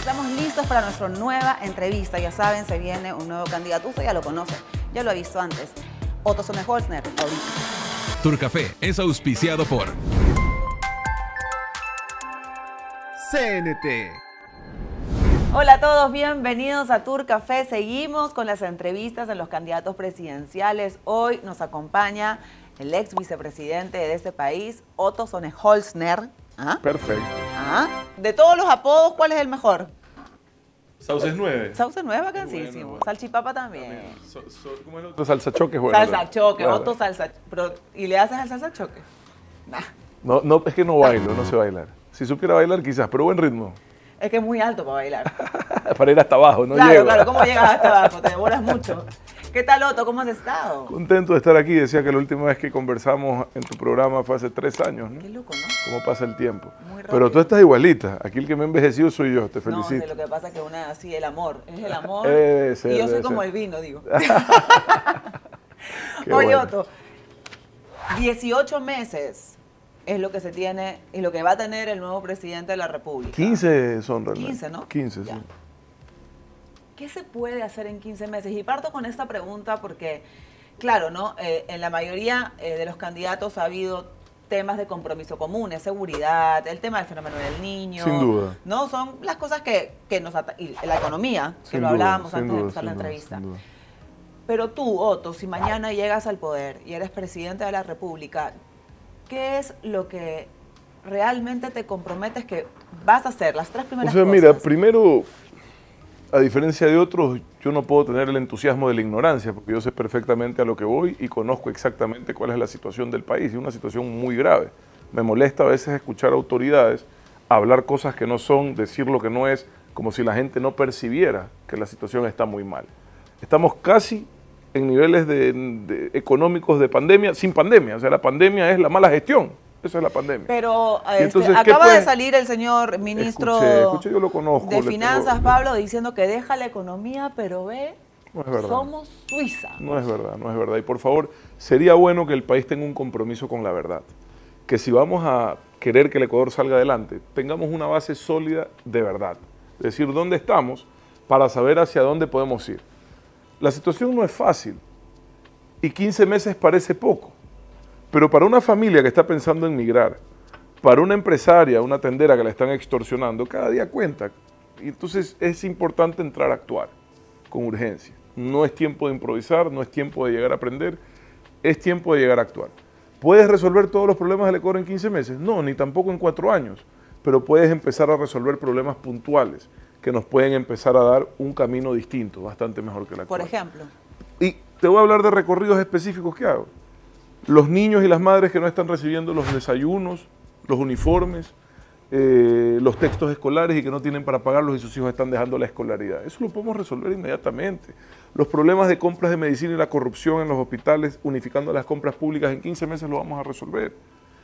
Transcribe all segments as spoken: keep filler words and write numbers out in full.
Estamos listos para nuestra nueva entrevista. Ya saben, se viene un nuevo candidato. Usted ya lo conoce, ya lo ha visto antes. Otto Sonnenholzner, ahorita. Turcafé es auspiciado por C N T. Hola a todos, bienvenidos a Turcafé. Seguimos con las entrevistas de los candidatos presidenciales. Hoy nos acompaña el ex vicepresidente de este país, Otto Sonnenholzner. ¿Ah? Perfecto. ¿Ah? De todos los apodos, ¿cuál es el mejor? Sauces nueve. Sauce nueve, vacancísimo. Bueno, bueno. Salchipapa también. También. So, so, ¿Cómo es el otro? Salsa choque, bueno. Salsa choque, Bueno. Otto salsa. Pero, ¿y le haces al salsa choque? Nah. No, no, es que no bailo, no sé bailar. Si supiera bailar quizás, pero buen ritmo. Es que es muy alto para bailar. Para ir hasta abajo, no claro, llego. claro, ¿cómo llegas hasta abajo? Te demoras mucho. ¿Qué tal, Otto? ¿Cómo has estado? Contento de estar aquí. Decía que la última vez que conversamos en tu programa fue hace tres años, ¿no? Qué loco, ¿no? Cómo pasa el tiempo. Muy rápido. Pero tú estás igualita. Aquí el que me ha envejecido soy yo. Te No, felicito. sé, lo que pasa es que una así, el amor. Es el amor. Debe ser, y yo soy debe como ser. el vino, digo. Qué Oye, bueno. Otto, dieciocho meses es lo que se tiene y lo que va a tener el nuevo presidente de la República. quince son realmente. quince, ¿no? quince, Ya. sí. ¿Qué se puede hacer en quince meses? Y parto con esta pregunta porque, claro, ¿no? Eh, en la mayoría eh, de los candidatos ha habido temas de compromiso comunes, seguridad, el tema del fenómeno del niño. Sin duda. ¿No? Son las cosas que, que nos ata- y la economía, que Sin lo duda, hablábamos sin antes de duda, empezar la sin duda, entrevista. sin duda. Pero tú, Otto, si mañana llegas al poder y eres presidente de la República, ¿qué es lo que realmente te comprometes que vas a hacer? Las tres O primeras sea, cosas. mira, primero, a diferencia de otros, yo no puedo tener el entusiasmo de la ignorancia, porque yo sé perfectamente a lo que voy y conozco exactamente cuál es la situación del país. Es una situación muy grave. Me molesta a veces escuchar autoridades hablar cosas que no son, decir lo que no es, como si la gente no percibiera que la situación está muy mal. Estamos casi en niveles de, de- económicos de pandemia, sin pandemia. O sea, la pandemia es la mala gestión. Eso es la pandemia. Pero Y este, entonces, ¿qué acaba de puede- salir el señor ministro Escuché, escuché, yo lo conozco, de le tengo- Finanzas, le- Pablo, diciendo que deja la economía, pero ve, No es verdad. somos Suiza. No es verdad, no es verdad. Y por favor, sería bueno que el país tenga un compromiso con la verdad. Que si vamos a querer que el Ecuador salga adelante, tengamos una base sólida de verdad. Es decir, dónde estamos para saber hacia dónde podemos ir. La situación no es fácil y quince meses parece poco. Pero para una familia que está pensando en migrar, para una empresaria, una tendera que la están extorsionando, cada día cuenta. Y entonces es importante entrar a actuar con urgencia. No es tiempo de improvisar, no es tiempo de llegar a aprender, es tiempo de llegar a actuar. ¿Puedes resolver todos los problemas del Ecuador en quince meses? No, ni tampoco en cuatro años, pero puedes empezar a resolver problemas puntuales que nos pueden empezar a dar un camino distinto, bastante mejor que el actual. Por ejemplo. Y te voy a hablar de recorridos específicos que hago. Los niños y las madres que no están recibiendo los desayunos, los uniformes, eh, los textos escolares y que no tienen para pagarlos y sus hijos están dejando la escolaridad. Eso lo podemos resolver inmediatamente. Los problemas de compras de medicina y la corrupción en los hospitales, unificando las compras públicas, en quince meses lo vamos a resolver.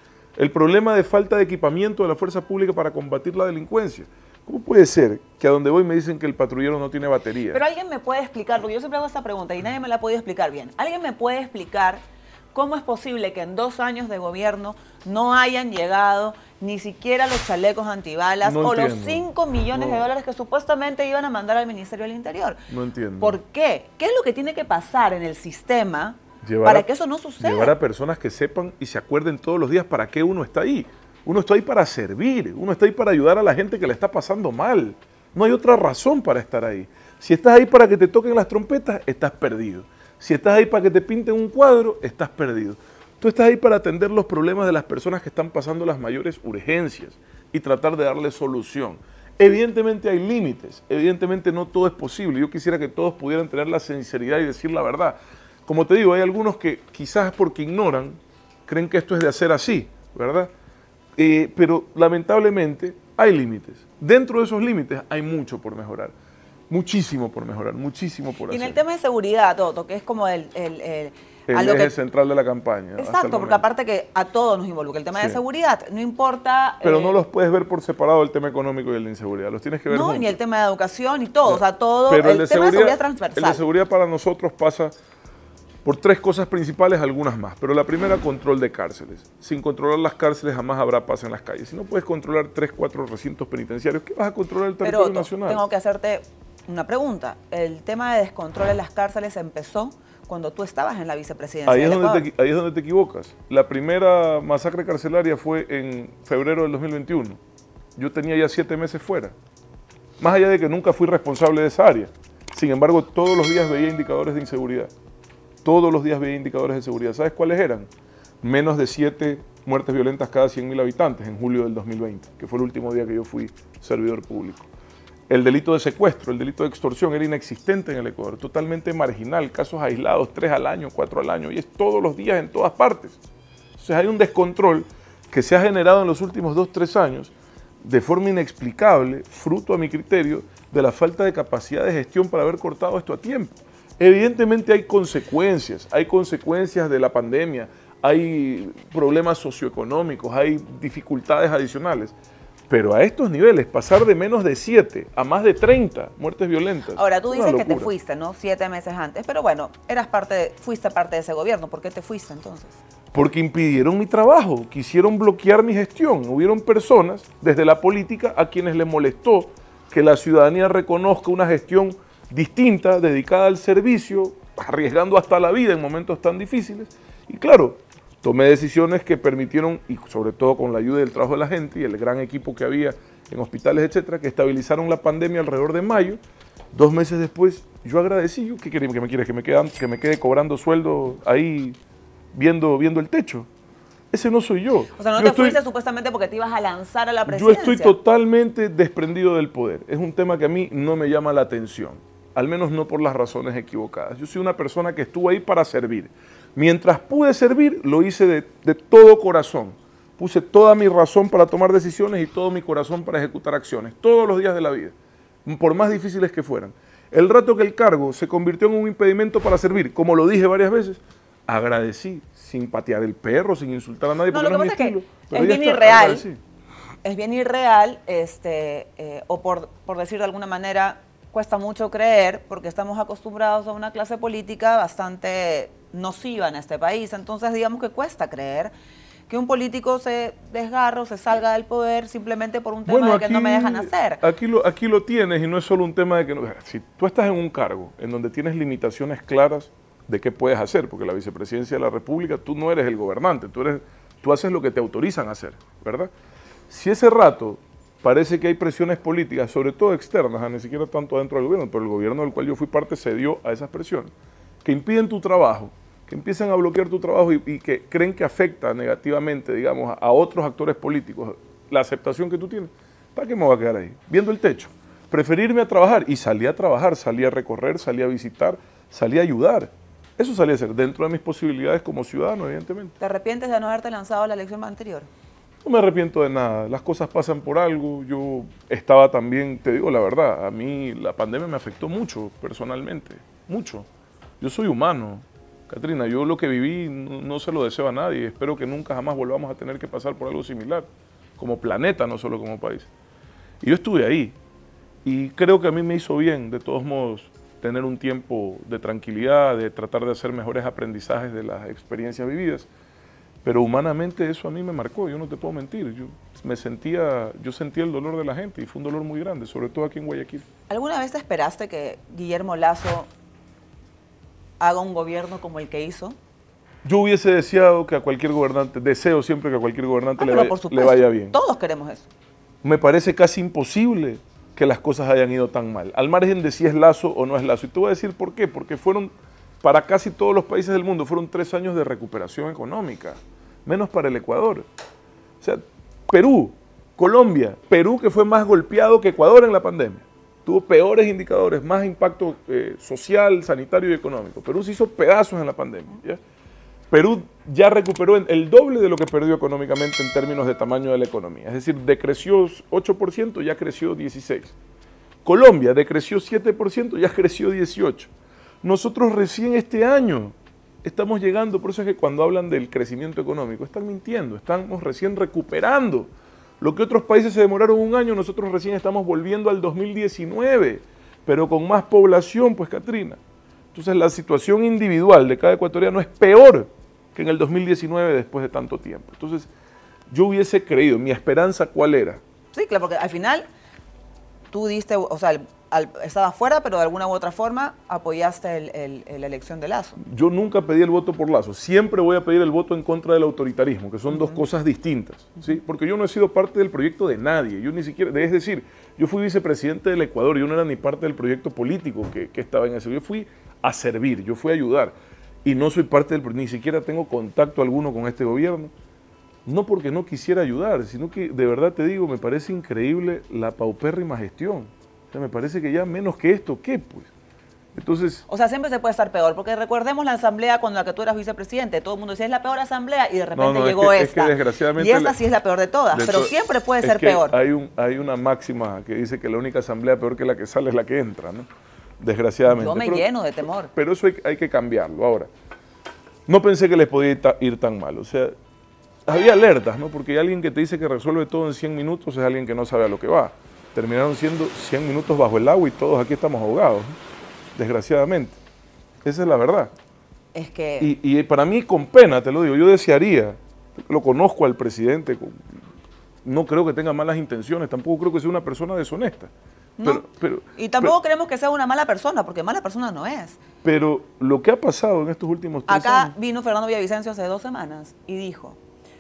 El problema de falta de equipamiento de la fuerza pública para combatir la delincuencia. ¿Cómo puede ser que a donde voy me dicen que el patrullero no tiene batería? Pero alguien me puede explicar, porque yo siempre hago esta pregunta y nadie me la ha podido explicar bien. ¿Alguien me puede explicar cómo es posible que en dos años de gobierno no hayan llegado ni siquiera los chalecos antibalas No o los entiendo. cinco millones de No. dólares que supuestamente iban a mandar al Ministerio del Interior? No entiendo. ¿Por qué? ¿Qué es lo que tiene que pasar en el sistema Llevar para a- que eso no suceda? Llevar a personas que sepan y se acuerden todos los días para qué uno está ahí. Uno está ahí para servir, uno está ahí para ayudar a la gente que le está pasando mal. No hay otra razón para estar ahí. Si estás ahí para que te toquen las trompetas, estás perdido. Si estás ahí para que te pinten un cuadro, estás perdido. Tú estás ahí para atender los problemas de las personas que están pasando las mayores urgencias y tratar de darle solución. Evidentemente hay límites, evidentemente no todo es posible. Yo quisiera que todos pudieran tener la sinceridad y decir la verdad. Como te digo, hay algunos que quizás porque ignoran, creen que esto es de hacer así, ¿verdad? Eh, pero lamentablemente hay límites. Dentro de esos límites hay mucho por mejorar. Muchísimo por mejorar, muchísimo por Y en hacer. el tema de seguridad, Otto, que es como el... el, el- El a lo eje que- central de la campaña. hasta el Exacto, porque momento. aparte que a todos nos involucra el tema de Sí. seguridad. No importa... Pero eh, no los puedes ver por separado el tema económico y el de inseguridad. Los tienes que ver No, juntos. ni el tema de educación y todo. O sea, todo... Pero el, el, de tema de seguridad, seguridad el transversal. de seguridad para nosotros pasa Por tres cosas principales, algunas más. Pero la primera, control de cárceles. Sin controlar las cárceles jamás habrá paz en las calles. Si no puedes controlar tres, cuatro recintos penitenciarios, ¿qué vas a controlar el territorio Pero nacional? tengo que hacerte una pregunta. El tema de descontrol en las cárceles empezó cuando tú estabas en la vicepresidencia Ahí es, del donde te, Ecuador. ahí es donde te equivocas. La primera masacre carcelaria fue en febrero del dos mil veintiuno. Yo tenía ya siete meses fuera. Más allá de que nunca fui responsable de esa área. Sin embargo, todos los días veía indicadores de inseguridad. Todos los días veía indicadores de seguridad. ¿Sabes cuáles eran? Menos de siete muertes violentas cada cien mil habitantes en julio del dos mil veinte, que fue el último día que yo fui servidor público. El delito de secuestro, el delito de extorsión era inexistente en el Ecuador, totalmente marginal, casos aislados, tres al año, cuatro al año, y es todos los días en todas partes. Entonces hay un descontrol que se ha generado en los últimos dos, tres años de forma inexplicable, fruto a mi criterio, de la falta de capacidad de gestión para haber cortado esto a tiempo. Evidentemente hay consecuencias, hay consecuencias de la pandemia, hay problemas socioeconómicos, hay dificultades adicionales. Pero a estos niveles, pasar de menos de siete a más de treinta muertes violentas. Ahora, tú es una dices que te locura. fuiste, ¿no? Siete meses antes. Pero bueno, eras parte de- fuiste parte de ese gobierno. ¿Por qué te fuiste entonces? Porque impidieron mi trabajo, quisieron bloquear mi gestión. Hubieron personas desde la política a quienes les molestó que la ciudadanía reconozca una gestión distinta, dedicada al servicio, arriesgando hasta la vida en momentos tan difíciles. Y claro, tomé decisiones que permitieron, y sobre todo con la ayuda del trabajo de la gente y el gran equipo que había en hospitales, etcétera, que estabilizaron la pandemia alrededor de mayo. Dos meses después, yo agradecí. Yo, ¿qué quería que me quieres? ¿Que me, quedan, que me quede cobrando sueldo ahí viendo, viendo el techo? Ese no soy yo. O sea, no Yo te estoy- fuiste supuestamente porque te ibas a lanzar a la Yo presidencia. estoy totalmente desprendido del poder. Es un tema que a mí no me llama la atención, al menos no por las razones equivocadas. Yo soy una persona que estuvo ahí para servir. Mientras pude servir, lo hice de, de todo corazón. Puse toda mi razón para tomar decisiones y todo mi corazón para ejecutar acciones, todos los días de la vida, por más difíciles que fueran. El rato que el cargo se convirtió en un impedimento para servir, como lo dije varias veces, agradecí, sin patear el perro, sin insultar a nadie, No, porque lo no que es mi pasa es que estilo. Pero es ya bien está, irreal. agradecí. Es bien irreal, este, eh, o por, por decir de alguna manera, cuesta mucho creer porque estamos acostumbrados a una clase política bastante nociva en este país. Entonces, digamos que cuesta creer que un político se desgarre o se salga del poder simplemente por un tema de que no me dejan hacer. Aquí lo, aquí lo tienes y no es solo un tema de que no, si tú estás en un cargo en donde tienes limitaciones claras de qué puedes hacer, porque la vicepresidencia de la República, tú no eres el gobernante, tú, eres, tú haces lo que te autorizan a hacer, ¿verdad? Si ese rato parece que hay presiones políticas, sobre todo externas, ni siquiera tanto dentro del gobierno, pero el gobierno del cual yo fui parte cedió a esas presiones, que impiden tu trabajo, que empiezan a bloquear tu trabajo y, y que creen que afecta negativamente, digamos, a, a otros actores políticos, la aceptación que tú tienes, ¿para qué me voy a quedar ahí? Viendo el techo. Preferirme a trabajar. Y salí a trabajar, salí a recorrer, salí a visitar, salí a ayudar. Eso salí a hacer, dentro de mis posibilidades como ciudadano, evidentemente. ¿Te arrepientes de no haberte lanzado a la elección anterior? No me arrepiento de nada, las cosas pasan por algo. Yo estaba también, te digo la verdad, a mí la pandemia me afectó mucho personalmente, mucho. Yo soy humano, Catrina, yo lo que viví no, no se lo deseo a nadie. Espero que nunca jamás volvamos a tener que pasar por algo similar, como planeta, no solo como país. Y yo estuve ahí, y creo que a mí me hizo bien, de todos modos, tener un tiempo de tranquilidad, de tratar de hacer mejores aprendizajes de las experiencias vividas. Pero humanamente eso a mí me marcó, yo no te puedo mentir. Yo me sentía, yo sentía el dolor de la gente y fue un dolor muy grande, sobre todo aquí en Guayaquil. ¿Alguna vez te esperaste que Guillermo Lasso haga un gobierno como el que hizo? Yo hubiese deseado que a cualquier gobernante, deseo siempre que a cualquier gobernante Ah, le, pero vaya, por le supuesto, vaya bien. todos queremos eso. Me parece casi imposible que las cosas hayan ido tan mal, al margen de si es Lasso o no es Lasso. Y te voy a decir por qué, porque fueron, para casi todos los países del mundo, fueron tres años de recuperación económica, menos para el Ecuador. O sea, Perú, Colombia, Perú que fue más golpeado que Ecuador en la pandemia, tuvo peores indicadores, más impacto eh, social, sanitario y económico. Perú se hizo pedazos en la pandemia, ¿ya? Perú ya recuperó el doble de lo que perdió económicamente en términos de tamaño de la economía. Es decir, decreció ocho por ciento, ya creció dieciséis por ciento. Colombia decreció siete por ciento, ya creció dieciocho por ciento. Nosotros recién este año estamos llegando, por eso es que cuando hablan del crecimiento económico, están mintiendo, estamos recién recuperando. Lo que otros países se demoraron un año, nosotros recién estamos volviendo al dos mil diecinueve, pero con más población, pues, Catrina. Entonces la situación individual de cada ecuatoriano es peor que en el dos mil diecinueve después de tanto tiempo. Entonces yo hubiese creído, mi esperanza ¿cuál era? Sí, claro, porque al final tú diste, o sea, el, al, estabas fuera, pero de alguna u otra forma apoyaste el, el, el, la elección de Lazo. Yo nunca pedí el voto por Lazo, siempre voy a pedir el voto en contra del autoritarismo, que son uh-huh. dos cosas distintas, ¿sí? Porque yo no he sido parte del proyecto de nadie, yo ni siquiera, es decir, yo fui vicepresidente del Ecuador, yo no era ni parte del proyecto político que, que estaba en ese, yo fui a servir, yo fui a ayudar, y no soy parte del, ni siquiera tengo contacto alguno con este gobierno, no porque no quisiera ayudar, sino que de verdad te digo, me parece increíble la paupérrima gestión. O sea, me parece que ya menos que esto, ¿qué pues? Entonces... O sea, siempre se puede estar peor, porque recordemos la asamblea cuando la que tú eras vicepresidente, todo el mundo decía, es la peor asamblea, y de repente no, no, llegó es que, esta. Es que desgraciadamente y esta sí es la peor de todas, de pero to siempre puede es ser que peor. Hay, un, hay una máxima que dice que la única asamblea peor que la que sale es la que entra, ¿no? Desgraciadamente. Yo me pero, lleno de temor. Pero eso hay, hay que cambiarlo. Ahora, no pensé que les podía ir, ta, ir tan mal, o sea... Había alertas, ¿no? Porque hay alguien que te dice que resuelve todo en cien minutos, es alguien que no sabe a lo que va. Terminaron siendo cien minutos bajo el agua y todos aquí estamos ahogados, ¿no? Desgraciadamente. Esa es la verdad. Es que... Y, y para mí, con pena, te lo digo, yo desearía, lo conozco al presidente, no creo que tenga malas intenciones, tampoco creo que sea una persona deshonesta. No. Pero, pero, y tampoco pero, creemos que sea una mala persona, porque mala persona no es. Pero lo que ha pasado en estos últimos tres Acá años... vino Fernando Villavicencio hace dos semanas y dijo...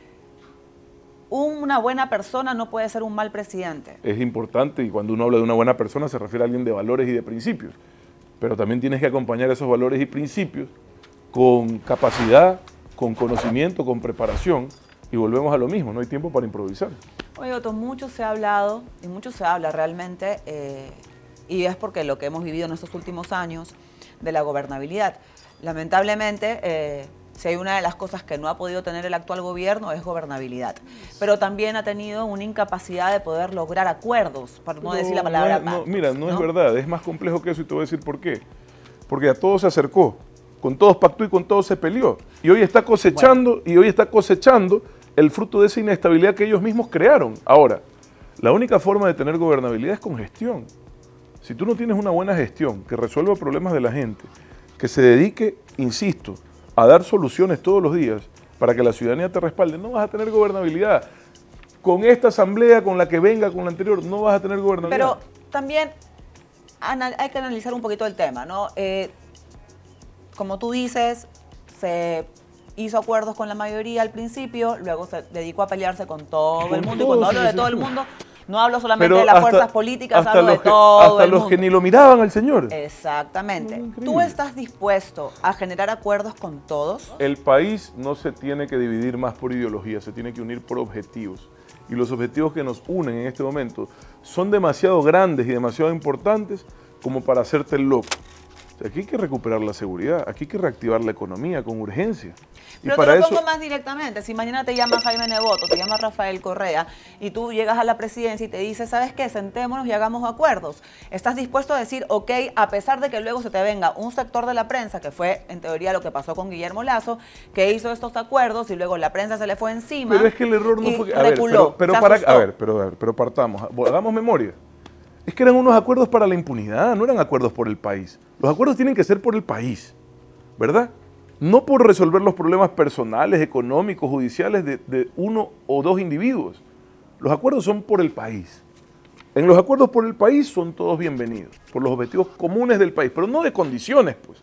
Una buena persona no puede ser un mal presidente. Es importante, y cuando uno habla de una buena persona se refiere a alguien de valores y de principios. Pero también tienes que acompañar esos valores y principios con capacidad, con conocimiento, con preparación. Y volvemos a lo mismo, no hay tiempo para improvisar. Oye, Otto, mucho se ha hablado, y mucho se habla realmente, eh, y es porque lo que hemos vivido en estos últimos años de la gobernabilidad. Lamentablemente... Eh, Si hay una de las cosas que no ha podido tener el actual gobierno es gobernabilidad, pero también ha tenido una incapacidad de poder lograr acuerdos, para no, no decir la palabra no, pactos, no, Mira, no, no es verdad, es más complejo que eso y te voy a decir por qué. Porque a todos se acercó, con todos pactó y con todos se peleó. Y hoy está cosechando, bueno. y hoy está cosechando el fruto de esa inestabilidad que ellos mismos crearon. Ahora, la única forma de tener gobernabilidad es con gestión. Si tú no tienes una buena gestión que resuelva problemas de la gente, que se dedique, insisto, a dar soluciones todos los días para que la ciudadanía te respalde, no vas a tener gobernabilidad. Con esta asamblea, con la que venga, con la anterior, no vas a tener gobernabilidad. Pero también hay que analizar un poquito el tema, ¿no? Eh, como tú dices, se hizo acuerdos con la mayoría al principio, luego se dedicó a pelearse con todo con el mundo, y cuando hablo de todo el mundo... No hablo solamente Pero de las hasta, fuerzas políticas, hablo de que, todo hasta el los mundo. que ni lo miraban al señor. Exactamente. No, ¿Tú estás dispuesto a generar acuerdos con todos? El país no se tiene que dividir más por ideología, se tiene que unir por objetivos. Y los objetivos que nos unen en este momento son demasiado grandes y demasiado importantes como para hacerte el loco. O sea, aquí hay que recuperar la seguridad, aquí hay que reactivar la economía con urgencia. Pero y para te lo eso... pongo más directamente. Si mañana te llama Jaime Neboto, te llama Rafael Correa y tú llegas a la presidencia y te dices, ¿sabes qué? Sentémonos y hagamos acuerdos. ¿Estás dispuesto a decir, ok, a pesar de que luego se te venga un sector de la prensa, que fue en teoría lo que pasó con Guillermo Lazo, que hizo estos acuerdos y luego la prensa se le fue encima? Pero es que el error no fue... A ver, reculó, pero, pero para, a ver, pero, a ver, pero partamos, hagamos memoria. Es que eran unos acuerdos para la impunidad, no eran acuerdos por el país. Los acuerdos tienen que ser por el país, ¿verdad? No por resolver los problemas personales, económicos, judiciales de, de uno o dos individuos. Los acuerdos son por el país. En los acuerdos por el país son todos bienvenidos, por los objetivos comunes del país, pero no de condiciones, pues.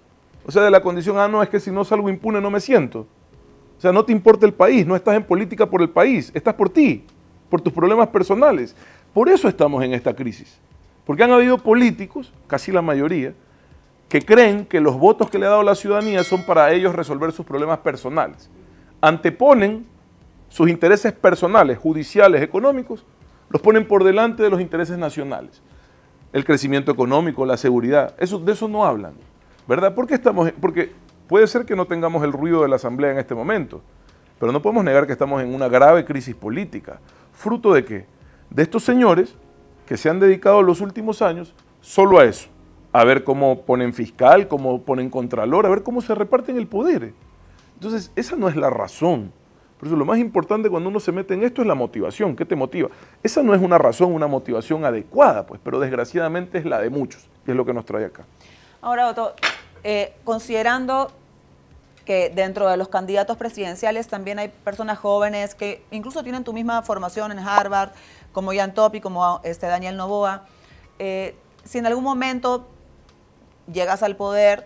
O sea, de la condición, ah, no, es que si no salgo impune no me siento. O sea, no te importa el país, no estás en política por el país, estás por ti, por tus problemas personales. Por eso estamos en esta crisis. Porque han habido políticos, casi la mayoría, que creen que los votos que le ha dado la ciudadanía son para ellos resolver sus problemas personales. Anteponen sus intereses personales, judiciales, económicos, los ponen por delante de los intereses nacionales. El crecimiento económico, la seguridad, eso, de eso no hablan, ¿verdad? ¿Por qué estamos? Porque puede ser que no tengamos el ruido de la Asamblea en este momento, pero no podemos negar que estamos en una grave crisis política. ¿Fruto de qué? De estos señores que se han dedicado los últimos años solo a eso, a ver cómo ponen fiscal, cómo ponen contralor, a ver cómo se reparten el poder. Entonces, esa no es la razón. Por eso lo más importante cuando uno se mete en esto es la motivación. ¿Qué te motiva? Esa no es una razón, una motivación adecuada, pues, pero desgraciadamente es la de muchos, que es lo que nos trae acá. Ahora, Otto, eh, considerando que dentro de los candidatos presidenciales también hay personas jóvenes que incluso tienen tu misma formación en Harvard, como Jan Topi, como este Daniel Noboa, eh, si en algún momento llegas al poder,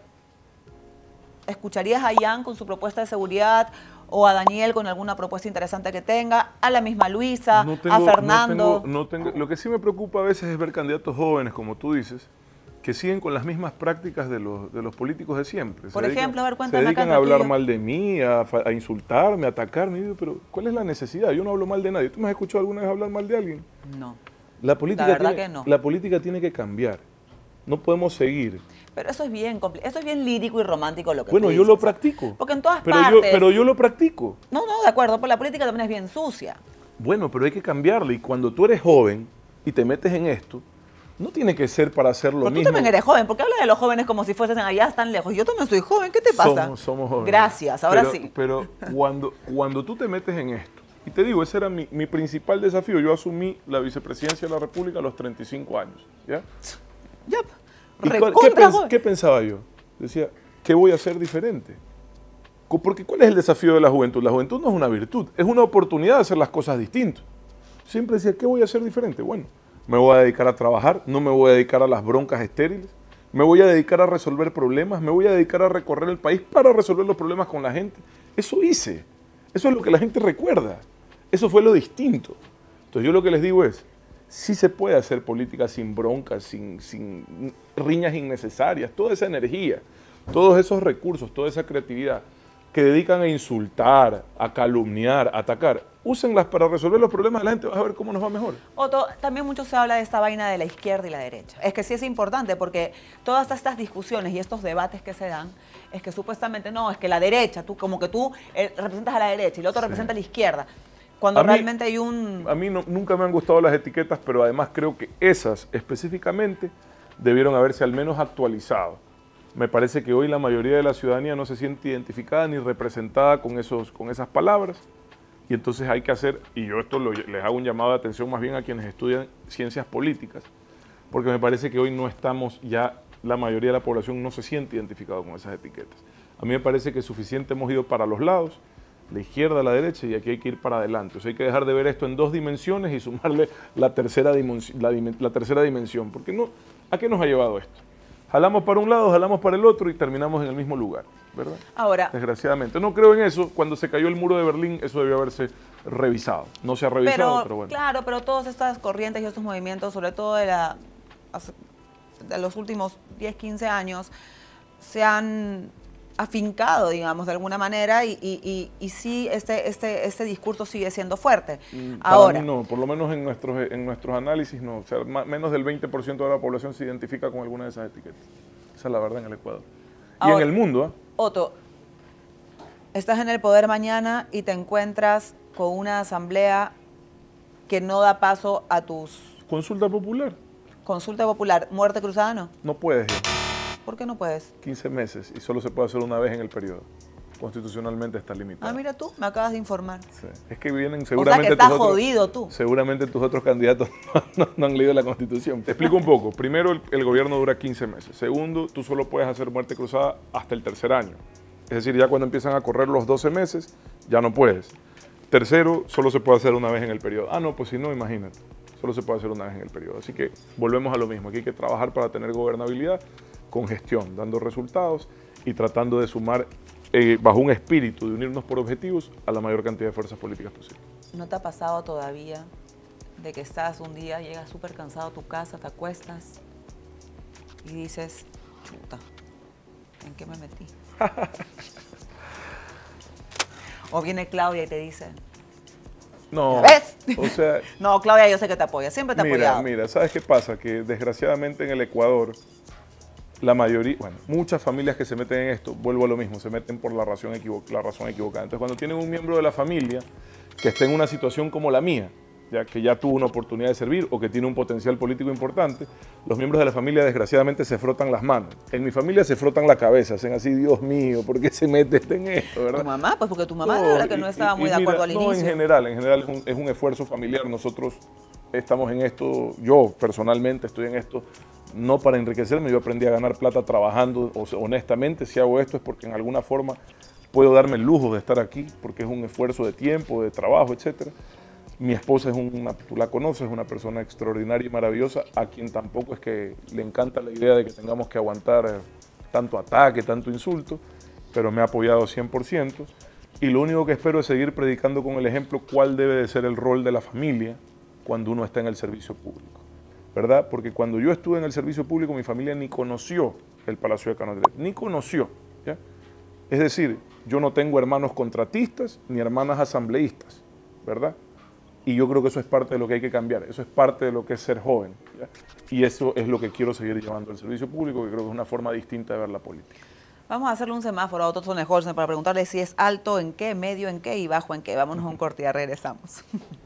¿escucharías a Jan con su propuesta de seguridad o a Daniel con alguna propuesta interesante que tenga, a la misma Luisa, no tengo, a Fernando? No tengo, no tengo, lo que sí me preocupa a veces es ver candidatos jóvenes, como tú dices, que siguen con las mismas prácticas de los, de los políticos de siempre. Por se ejemplo, dedican, a ver, cuéntame Se dedican acá, a hablar Tatillo. mal de mí, a, a insultarme, a atacarme. Y digo, pero ¿cuál es la necesidad? Yo no hablo mal de nadie. ¿Tú me has escuchado alguna vez hablar mal de alguien? No. La política, La verdad tiene, que no. la política tiene que cambiar. No podemos seguir. Pero eso es bien compli- eso es bien lírico y romántico lo que Bueno, tú yo dices, lo o sea, practico. Porque en todas pero partes... Yo, pero yo lo practico. No, no, de acuerdo, pero la política también es bien sucia. Bueno, pero hay que cambiarla. Y cuando tú eres joven y te metes en esto, no tiene que ser para hacer lo Pero tú mismo. también eres joven, porque hablas de los jóvenes como si fuesen allá tan lejos. Yo también soy joven, ¿qué te pasa? Somos, somos jóvenes. Gracias, ahora Pero- sí. Pero cuando, cuando tú te metes en esto, y te digo, ese era mi, mi principal desafío. Yo asumí la vicepresidencia de la República a los treinta y cinco años. ¿Ya? Ya, ¿Y cuál- recontra qué, pens- joven. qué pensaba yo? Decía, ¿qué voy a hacer diferente? Co- Porque ¿cuál es el desafío de la juventud? La juventud no es una virtud, es una oportunidad de hacer las cosas distintas. Siempre decía, ¿qué voy a hacer diferente? Bueno, me voy a dedicar a trabajar, no me voy a dedicar a las broncas estériles, me voy a dedicar a resolver problemas, me voy a dedicar a recorrer el país para resolver los problemas con la gente. Eso hice, eso es lo que la gente recuerda, eso fue lo distinto. Entonces yo lo que les digo es, sí se puede hacer política sin broncas, sin, sin riñas innecesarias, toda esa energía, todos esos recursos, toda esa creatividad que dedican a insultar, a calumniar, a atacar, úsenlas para resolver los problemas de la gente, vas a ver cómo nos va mejor. Otto, también mucho se habla de esta vaina de la izquierda y la derecha. Es que sí es importante porque todas estas discusiones y estos debates que se dan, es que supuestamente no, es que la derecha, tú como que tú eh, representas a la derecha y el otro Sí. representa a la izquierda. Cuando A mí- realmente hay un... A mí no- nunca me han gustado las etiquetas, pero además creo que esas específicamente debieron haberse al menos actualizado. Me parece que hoy la mayoría de la ciudadanía no se siente identificada ni representada con, esos, con esas palabras. Y entonces hay que hacer, y yo esto lo- les hago un llamado de atención más bien a quienes estudian ciencias políticas, porque me parece que hoy no estamos ya, la mayoría de la población no se siente identificado con esas etiquetas. A mí me parece que es suficiente, hemos ido para los lados, la izquierda, la derecha, y aquí hay que ir para adelante. O sea, hay que dejar de ver esto en dos dimensiones y sumarle la tercera, dimensión, la, dim- la tercera dimensión, porque no, ¿a qué nos ha llevado esto? Jalamos para un lado, jalamos para el otro y terminamos en el mismo lugar, ¿verdad? Ahora, Desgraciadamente. No creo en eso. Cuando se cayó el muro de Berlín, eso debió haberse revisado. No se ha revisado, pero, pero, bueno. claro, pero todas estas corrientes y estos movimientos, sobre todo de, la, hace- de los últimos diez, quince años, se han afincado, digamos, de alguna manera, y, y, y, y sí, este, este, este discurso sigue siendo fuerte. Mm, para Ahora, mí no, por lo menos en nuestros, en nuestros análisis no. O sea, ma- menos del veinte por ciento de la población se identifica con alguna de esas etiquetas. Esa es la verdad en el Ecuador. Y Ahora- en el mundo, ¿ah? Otto, estás en el poder mañana y te encuentras con una asamblea que no da paso a tus Consulta popular. consulta popular. ¿Muerte cruzada no? No puedes ir. ¿Por qué no puedes? quince meses y solo se puede hacer una vez en el periodo. Constitucionalmente está limitado. Ah, mira tú, me acabas de informar. Sí. Es que vienen O sea seguramente que estás tus otros- jodido tú. Seguramente tus otros candidatos no, no- no han leído la Constitución. Te explico un poco. Primero, el, el gobierno dura quince meses. Segundo, tú solo puedes hacer muerte cruzada hasta el tercer año. Es decir, ya cuando empiezan a correr los doce meses, ya no puedes. Tercero, solo se puede hacer una vez en el periodo. Ah, no, pues si no, imagínate. Solo se puede hacer una vez en el periodo. Así que volvemos a lo mismo. Aquí hay que trabajar para tener gobernabilidad con gestión, dando resultados y tratando de sumar eh, bajo un espíritu de unirnos por objetivos a la mayor cantidad de fuerzas políticas posible. ¿No te ha pasado todavía de que estás un día, llegas súper cansado a tu casa, te acuestas y dices, puta, ¿en qué me metí? O viene Claudia y te dice, No, ¿ves? o sea, no, Claudia, yo sé que te apoya, siempre te ha mira, apoyado. mira, ¿sabes qué pasa? Que desgraciadamente en el Ecuador, la mayoría, bueno, muchas familias que se meten en esto, vuelvo a lo mismo, se meten por la razón, equivo- la razón equivocada. Entonces, cuando tienen un miembro de la familia que está en una situación como la mía, ya que ya tuvo una oportunidad de servir o que tiene un potencial político importante, los miembros de la familia desgraciadamente se frotan las manos. En mi familia se frotan la cabeza, hacen así, Dios mío, ¿por qué se mete este en esto, verdad? ¿Tu mamá? Pues porque tu mamá No, la verdad que y- no estaba y- muy y de acuerdo mira, al no, inicio. en general, en general es un, es un esfuerzo familiar. Nosotros estamos en esto, yo personalmente estoy en esto no para enriquecerme, yo aprendí a ganar plata trabajando honestamente. Si hago esto es porque en alguna forma puedo darme el lujo de estar aquí, porque es un esfuerzo de tiempo, de trabajo, etcétera. Mi esposa es una, tú la conoces, es una persona extraordinaria y maravillosa, a quien tampoco es que le encanta la idea de que tengamos que aguantar tanto ataque, tanto insulto, pero me ha apoyado cien por ciento. Y lo único que espero es seguir predicando con el ejemplo cuál debe de ser el rol de la familia cuando uno está en el servicio público, ¿verdad? Porque cuando yo estuve en el servicio público, mi familia ni conoció el Palacio de Canoa, ni conoció, ¿ya? Es decir, yo no tengo hermanos contratistas ni hermanas asambleístas, ¿verdad? Y yo creo que eso es parte de lo que hay que cambiar, eso es parte de lo que es ser joven, ¿ya? Y eso es lo que quiero seguir llevando al servicio público, que creo que es una forma distinta de ver la política. Vamos a hacerle un semáforo a Otto Sonnenholzner para preguntarle si es alto en qué, medio en qué y bajo en qué. Vámonos a un corte y ya regresamos.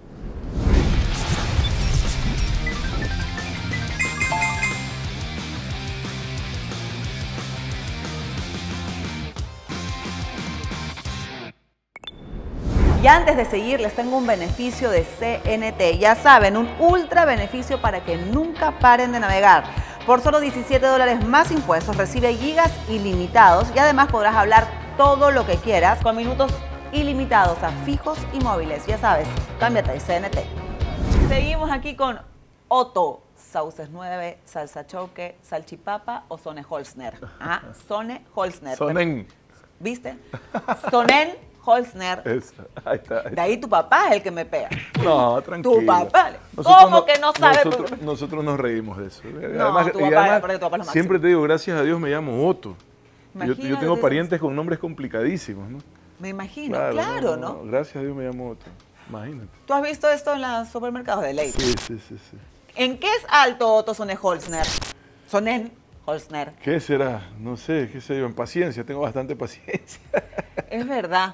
Y antes de seguir, les tengo un beneficio de C N T. Ya saben, un ultra beneficio para que nunca paren de navegar. Por solo diecisiete dólares más impuestos, recibe gigas ilimitados y además podrás hablar todo lo que quieras con minutos ilimitados a fijos y móviles. Ya sabes, cámbiate de C N T. Seguimos aquí con Otto. Sauces nueve, salsa choque, salchipapa o Sonnenholzner. Ah, Sonnenholzner. Sonen. ¿Viste? Sonnen. Holzner. Esa, ahí está, ahí está. De ahí tu papá es el que me pega. No, tranquilo. Tu papá. Nosotros ¿Cómo no, que no sabe? Nosotros, nosotros nos reímos de eso. No, además, tu y papá, además, tu papá es lo siempre máximo. te digo, gracias a Dios me llamo Otto. Yo, yo tengo Imagínate, parientes con nombres complicadísimos, ¿no? Me imagino, claro, ¿no? no, Gracias a Dios me llamo Otto. Imagínate. ¿Tú has visto esto en los supermercados de ley? Sí, sí, sí, sí. ¿En qué es alto Otto Sonnenholzner? Sonnenholzner. ¿Qué será? No sé, qué sé yo, en paciencia, tengo bastante paciencia. Es verdad.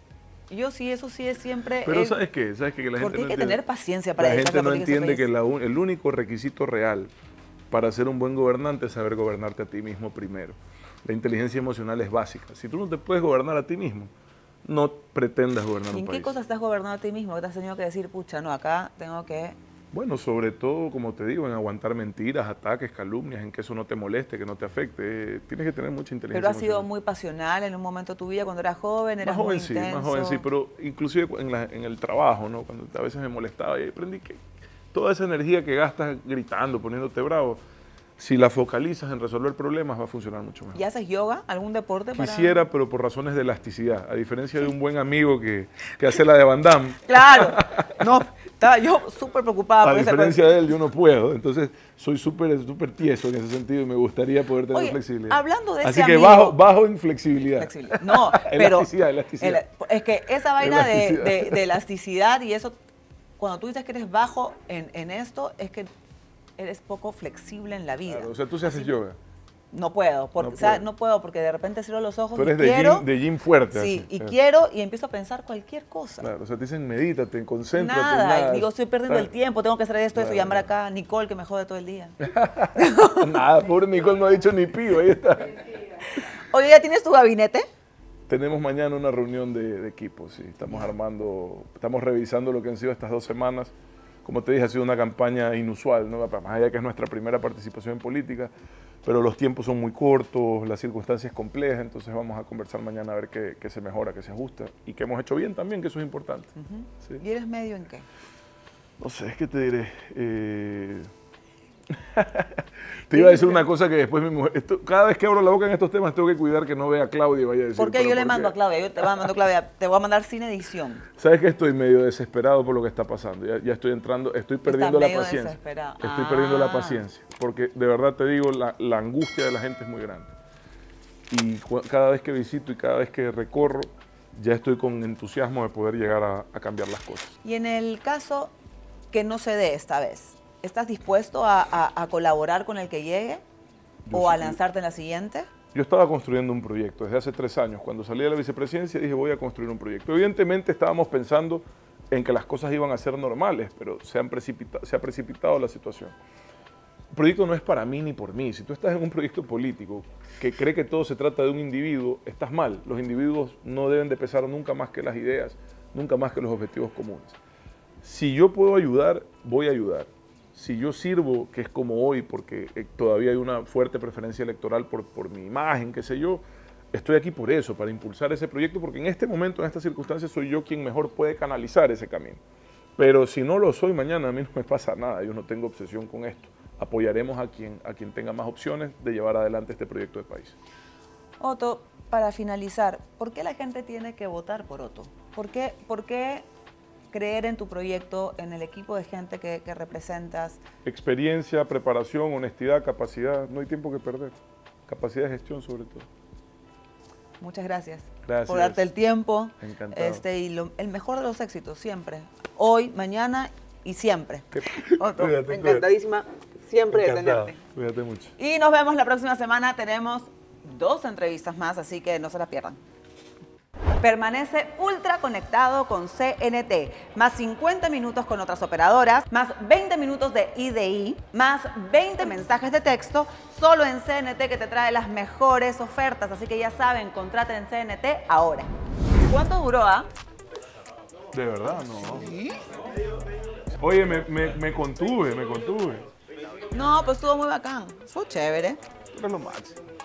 Yo sí, eso sí es siempre... Pero el... ¿sabes qué? ¿Sabes qué? Que la gente Porque hay no que entiende, tener paciencia para La dedicarse gente a no política en entiende este que país. la, el único requisito real para ser un buen gobernante es saber gobernarte a ti mismo primero. La inteligencia emocional es básica. Si tú no te puedes gobernar a ti mismo, no pretendas gobernar ¿Y un en país. qué cosas estás gobernando a ti mismo? ¿Qué te has tenido que decir, pucha, no, acá tengo que... Bueno, sobre todo, como te digo, en aguantar mentiras, ataques, calumnias, en que eso no te moleste, que no te afecte. Tienes que tener mucha inteligencia Pero has sido emocional. muy pasional en un momento de tu vida cuando eras joven, eras Más joven muy sí, intenso. más joven sí, pero inclusive en, la- en el trabajo, ¿no? Cuando a veces me molestaba y aprendí que toda esa energía que gastas gritando, poniéndote bravo, si la focalizas en resolver problemas va a funcionar mucho mejor. ¿Y haces yoga? ¿Algún deporte? Para... Quisiera, pero por razones de elasticidad, a diferencia de un buen amigo que, que hace la de Van Damme. Claro. No, estaba yo súper preocupada A por esa diferencia cosa. de él, yo no puedo. Entonces, soy súper súper tieso en ese sentido y me gustaría poder tener Oye, flexibilidad. hablando de Así ese que amigo- bajo, bajo en flexibilidad. Flexibilidad. No, pero... Elasticidad, elasticidad. el- es que esa vaina de, Elasticidad. de- de elasticidad y eso, cuando tú dices que eres bajo en, en esto, es que eres poco flexible en la vida. Claro, o sea, tú sí haces yoga. No puedo, porque, No o sea, puedo. no puedo porque de repente cierro los ojos Tú y eres de quiero... gym, de gym fuerte. Sí, así. y Eh, quiero y empiezo a pensar cualquier cosa. Claro, o sea, te dicen medítate, concéntrate. Nada, y digo, estoy perdiendo el Claro. tiempo, tengo que hacer esto, eso, Claro, llamar claro. acá a Nicole que me jode todo el día. Nada, pobre Nicole no ha dicho ni pío, ahí está. Oye, ¿ya tienes tu gabinete? Tenemos mañana una reunión de, de equipo, sí. Estamos armando, estamos revisando lo que han sido estas dos semanas. Como te dije, ha sido una campaña inusual, ¿no? Más allá de que es nuestra primera participación en política, pero los tiempos son muy cortos, las circunstancias complejas, entonces vamos a conversar mañana a ver qué, qué se mejora, qué se ajusta y qué hemos hecho bien también, que eso es importante. Sí. ¿Y eres medio en qué? No sé, ¿qué te diré? Eh... te iba a decir una cosa que después mi mujer... Esto, cada vez que abro la boca en estos temas tengo que cuidar que no vea a Claudia y vaya a decir... Porque "¿Pero yo le por mando qué?". a Claudia, yo te voy a mandar, Claudia, te voy a mandar sin edición. Sabes que estoy medio desesperado por lo que está pasando. Ya, ya estoy entrando, estoy perdiendo la medio paciencia. desesperado. Estoy perdiendo la Ah. paciencia. Porque de verdad te digo, la, la angustia de la gente es muy grande. Y cu- cada vez que visito y cada vez que recorro, ya estoy con entusiasmo de poder llegar a, a cambiar las cosas. Y en el caso que no se dé esta vez, ¿estás dispuesto a, a- a colaborar con el que llegue? Yo ¿O a sí. lanzarte en la siguiente? Yo estaba construyendo un proyecto desde hace tres años. Cuando salí de la vicepresidencia dije voy a construir un proyecto. Evidentemente estábamos pensando en que las cosas iban a ser normales, pero se, han precipita- se ha precipitado la situación. El proyecto no es para mí ni por mí. Si tú estás en un proyecto político que cree que todo se trata de un individuo, estás mal. Los individuos no deben de pesar nunca más que las ideas, nunca más que los objetivos comunes. Si yo puedo ayudar, voy a ayudar. si yo sirvo, que es como hoy, porque eh, todavía hay una fuerte preferencia electoral por, por mi imagen, qué sé yo, estoy aquí por eso, para impulsar ese proyecto, porque en este momento, en estas circunstancias, soy yo quien mejor puede canalizar ese camino. Pero si no lo soy mañana, a mí no me pasa nada, yo no tengo obsesión con esto. Apoyaremos a quien, a quien tenga más opciones de llevar adelante este proyecto de país. Otto, para finalizar, ¿por qué la gente tiene que votar por Otto? ¿Por qué, por qué creer en tu proyecto, en el equipo de gente que, que representas? Experiencia, preparación, honestidad, capacidad, no hay tiempo que perder. Capacidad de gestión sobre todo. Muchas gracias, Gracias. por darte el tiempo. Encantado. Este, y lo, el mejor de los éxitos, siempre. Hoy, mañana y siempre. Otto, Cuídate, encantadísima siempre de Encantado. tenerte. Cuídate mucho. Y nos vemos la próxima semana. Tenemos dos entrevistas más, así que no se las pierdan. Permanece ultra conectado con C N T, más cincuenta minutos con otras operadoras, más veinte minutos de I D I, más veinte mensajes de texto, solo en C N T, que te trae las mejores ofertas. Así que ya saben, contraten en C N T ahora. ¿Cuánto duró, ah? De verdad, no. ¿Sí? Oye, me, me, me contuve, me contuve. No, pues estuvo muy bacán. Fue chévere. Era lo máximo.